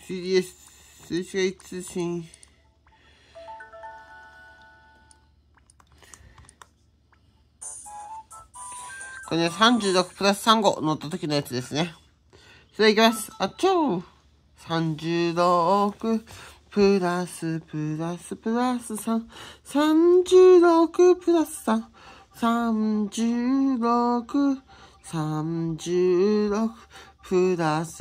3DS、すれ違い通信。これね、36プラス35乗った時のやつですね。それいきます。あっちょー。36プラス3。36プラス3。36プラス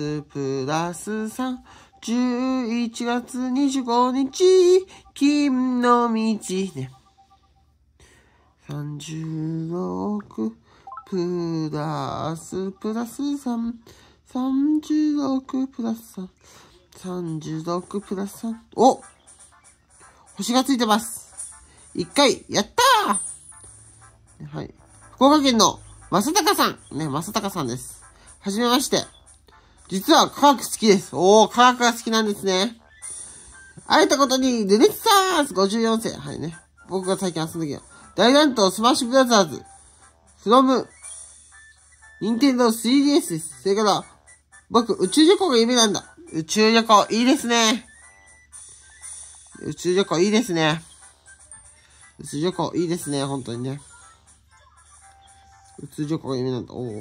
3。11月25日、金の道ね。36プラス3。36プラス3。36プラス3。お！星がついてます。1回、やったー！はい。福岡県の正隆さん。ね、正隆さんです。はじめまして。実は科学好きです。科学が好きなんですね。会えたことに、ルネッサンス54世。はいね。僕が最近遊んだ時は。大乱闘スマッシュブラザーズ。from、ニンテンドー 3DS です。それから、僕、宇宙旅行が夢なんだ。宇宙旅行、いいですね。宇宙旅行、いいですね。宇宙旅行、いいですね。本当にね。宇宙旅行が夢なんだ。お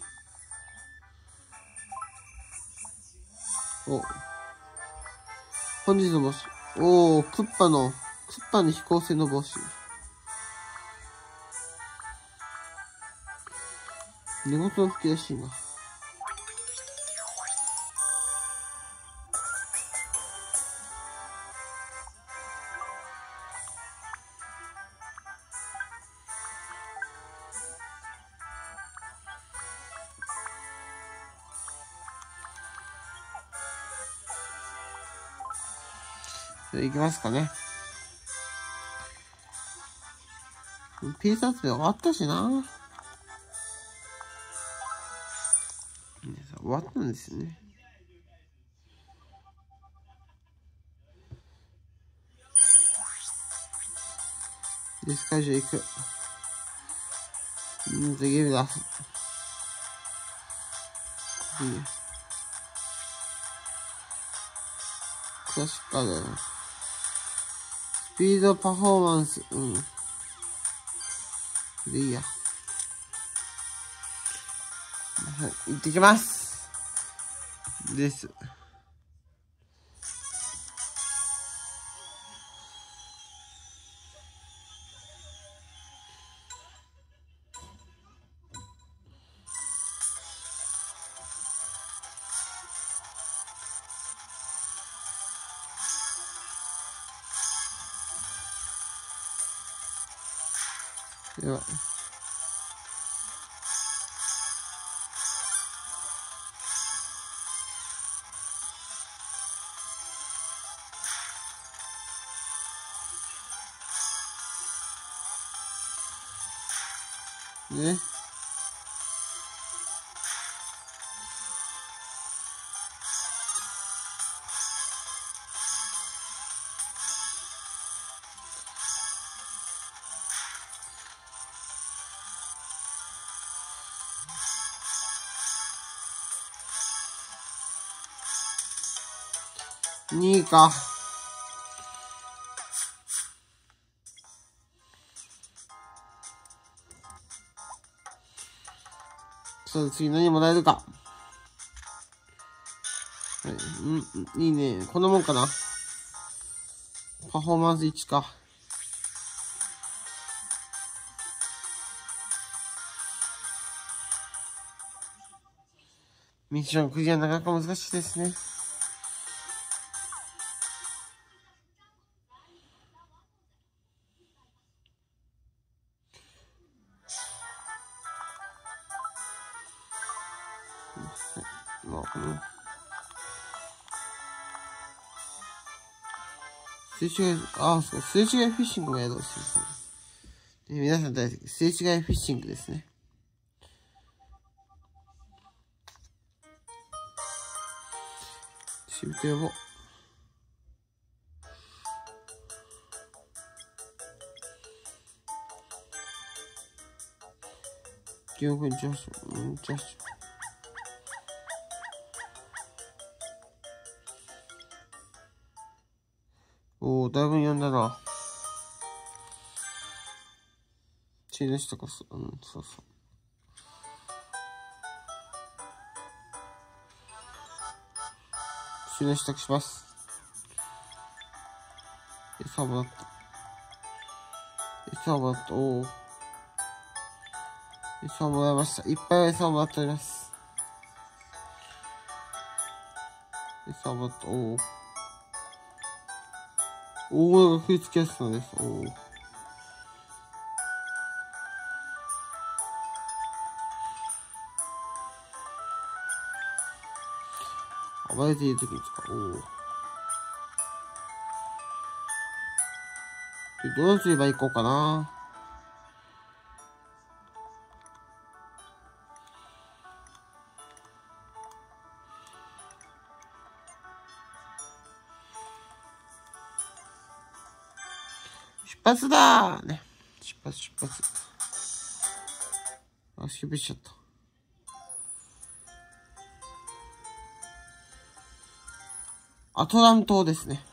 本日の帽子。クッパの飛行船の帽子。寝言の吹き出しいな。いきますかね。ピース集め終わったしな。終わったんですよね。ディス会場行く。ゲームだ。いいね。クラシックだよな。スピードパフォーマンス。でいいや。はい、行ってきます。です。では。ね。2位か。次何もらえるか。はい、いいね。こんなもんかな。パフォーマンス1か。ミッションクリアなかなか難しいですね。すれ違い、そう、すれ違いフィッシングもやろうですね。皆さん大好き、すれ違いフィッシングですね。しぶて呼ぼう。4分18分、 おー、だいぶ読んだな。血の下こそ、うん、そうそう。血の下します。餌もらった。餌もらった。おー。餌もらいました。いっぱい餌をもらっております。餌をもらった。おー。大声が食いつきやすいのです。おー。暴れている時に使う。おー。どうすれば行こうかな。出発だーね。出発。あ、スキップしちゃった。アトラン島ですね。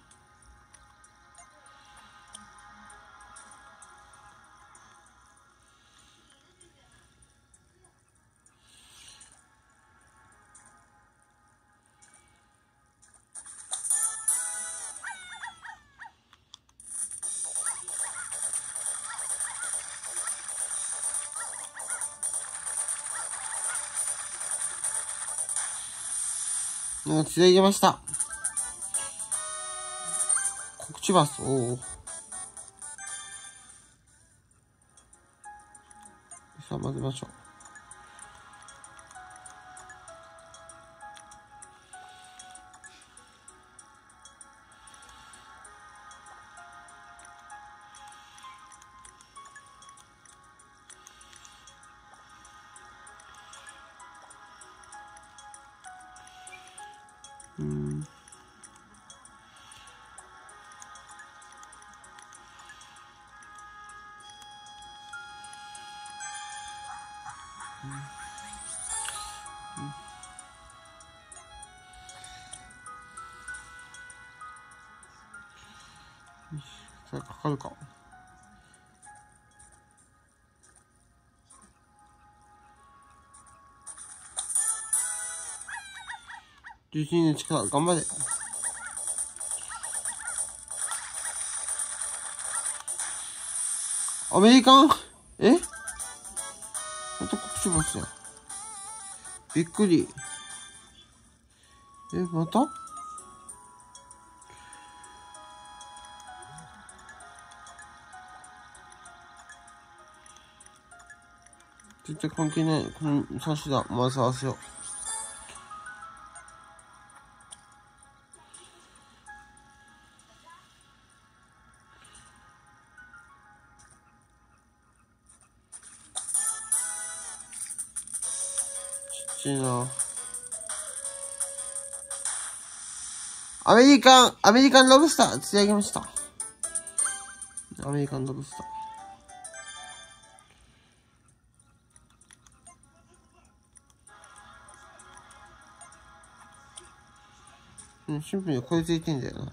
つなげました。告知バス。おお。さあ、混ぜましょう。それかかるか。11人の力、頑張れ。アメリカンまた告知バスや。びっくり。また絶対関係ない。この3種だ。まず合わせよう。ちっちゃいな。アメリカンロブスター釣り上げました。アメリカンロブスター。シンプルにこれついてんだよな。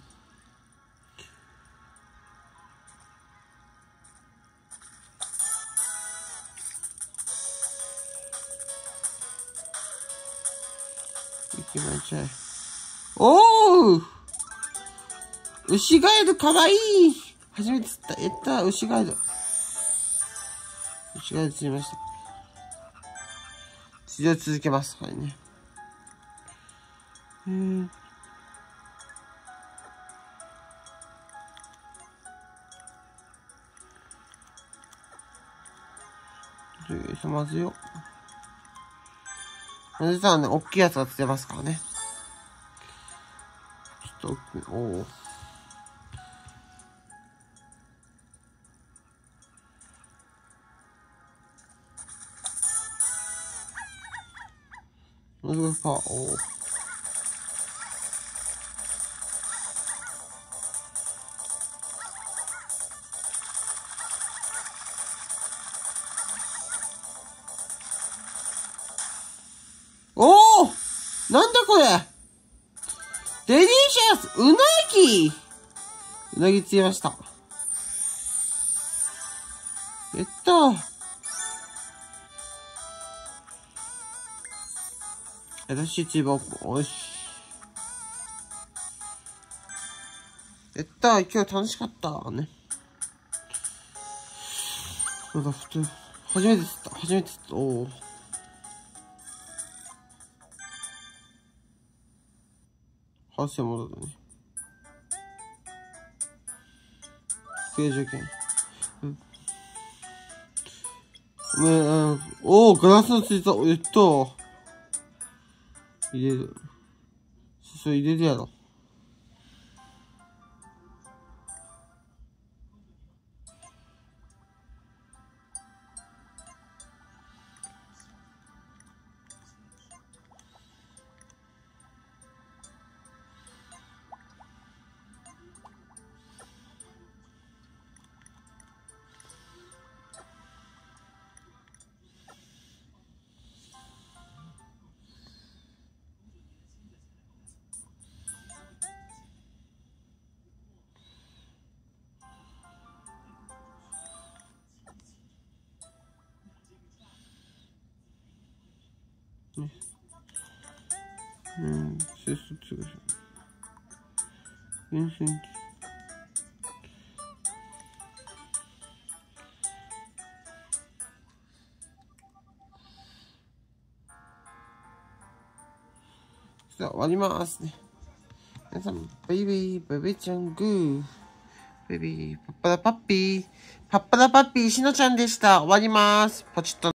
行きましょう。おー牛ガエルかわいい。初めて釣った。牛ガエル。牛ガエル釣りました。釣りを続けます。はいね。まずよ。実はね、大きいやつが釣れますからね。ちょっと大きい。おお。ノズルパワー。おお。おおなんだこれデリシャスうなぎうなぎ釣りました。やったー。私一番、おし。やったー。今日楽しかったね。そうだ、普通。初めて釣った。おー。8000もだね。経条件。おー、ガラスのついた。やったー。入れる。そう、入れるやろ。ね。セスト2。4センチ。さあ、終わりますね。皆さん、ベイベイちゃんグー。ベイビー、パッパラパッピー。パッパラパッピー、しのちゃんでした。終わります。ポチッと。